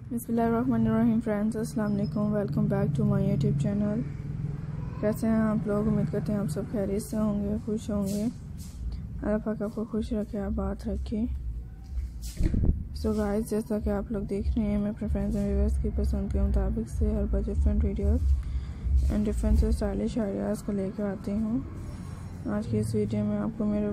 बिस्मिल्लाहिर्रहमानिर्रहीम फ्रेंड्स, अस्सलाम वालेकुम। Welcome back to my YouTube channel. कैसे हैं आप लोग? उम्मीद करते हैं आप सब खैरियत से होंगे, खुश होंगे। अल्लाह पाक आपको खुश रखे, आबाद रखे। सो गाइस, जैसा कि आप लोग देख रहे हैं, मैं अपने फ्रेंड्स एंड व्यूअर्स की पसंद के मुताबिक से हर बार different videos and different stylish ideas को लेकर आती हूँ। आज की इस वीडियो में आपको मेरे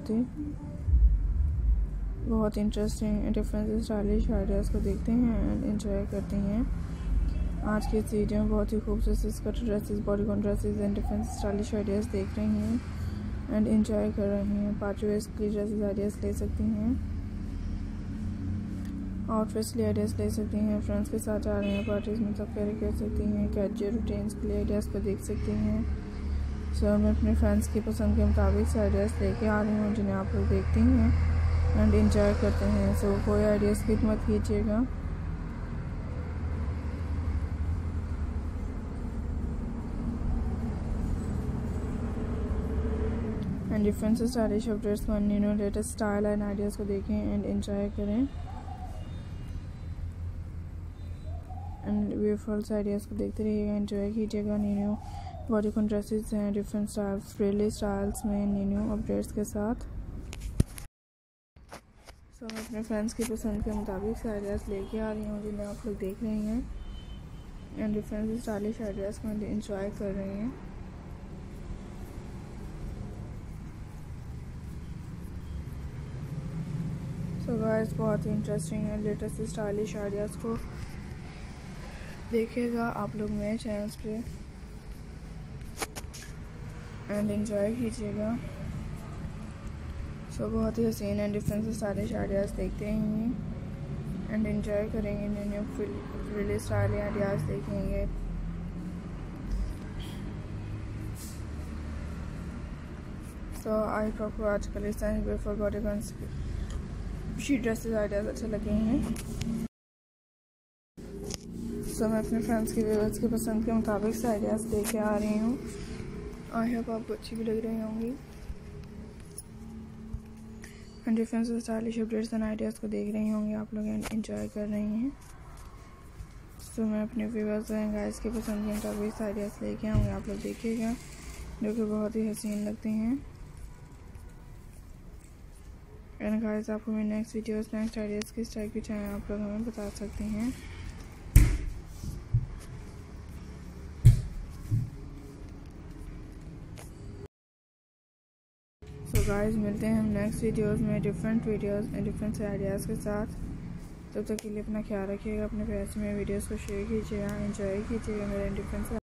बहुत इंटरेस्टिंग डिफरेंट स्टाइलिश आइडियाज़ को देखते हैं एंड एंजॉय करते हैं। आज की इस वीडियो में बहुत ही खूबसूरत skirt dresses, bodycon dresses and different stylish ideas देख रही हैं एंड एंजॉय कर रही हैं। पार्टी वेयर के ड्रेसेस आइडियाज़ ले सकती हैं, आउटफिट्स के लिए आइडियाज़ ले सकती हैं, फ्रेंड्स के साथ आ रही हैं पार्टीज़ में सब कैरी कर सकती हैं। कैजुअल रूटीन्स के लिए आइडियाज़ को देख सकती हैं। सो मैं अपने फ्रेंड्स की पसंद के मुताबिक से आइडियाज़ लेके आ रही हूँ जिन्हें आप लोग देखती हैं एंड एंजॉय करते हैं। सो कोई आइडिया स्किप मत कीजिएगा। एंड डिफरेंट स्टाइलिश अपडेट्स को, new latest style and ideas को देखें एंड एंजॉय करें एंड ब्यूटीफुल आइडियाज़ को देखते रहिएगा, एंजॉय कीजिएगा। न्यू बॉडीकॉन ड्रेसेस हैं डिफरेंट स्टाइल्स, फ्रीली स्टाइल्स में न्यू अपडेट्स के साथ। तो मैं अपने फ्रेंड्स की पसंद के मुताबिक से आइडियाज़ लेके आ रही हूँ जिन्हें आप लोग देख रही हैं एंड डिफरेंट स्टाइलिश आइडियाज़ को एंजॉय कर रही हैं। सो गाइस, बहुत ही इंटरेस्टिंग है लेटेस्ट स्टाइलिश आइडियाज़ को देखिएगा आप लोग मेरे चैनल्स पे एंड एंजॉय कीजिएगा। सो बहुत ही हसीन एंड डिफरेंट स्टाइलिश आइडियाज़ देखते हैं एंड एंजॉय करेंगे। न्यू फ्रीली स्टाइल आइडियाज़ देखेंगे। सो आई होप को आजकल इस time before bodycon sheet dresses ideas अच्छे लगे हैं। सो मैं अपने फ्रेंड्स के व्यूअर्स की पसंद के मुताबिक से आइडियाज़ लेके आ रही हूँ। आई होप आपको अच्छी भी लग रही होंगी and different stylish updates and ideas को देख रही होंगी आप लोग एंड एंजॉय कर रही हैं। सो मैं अपने व्यूअर्स एंड गाइस की पसंद के मुताबिक आइडियाज़ लेके आऊँगी, आप लोग देखिएगा, जो कि बहुत ही हसीन लगते हैं। एंड गाइस, आपको मेरे नेक्स्ट वीडियोस नेक्स्ट आइडियाज़ किस टाइप की चाहिए आप लोग हमें बता सकते हैं। सो गाइस, मिलते हैं हम नेक्स्ट वीडियोस में different videos and different ideas के साथ। तब तक के लिए अपना ख्याल रखिएगा, अपने प्यार से मेरे वीडियोस को शेयर कीजिएगा, एंजॉय कीजिएगा मेरे डिफरेंट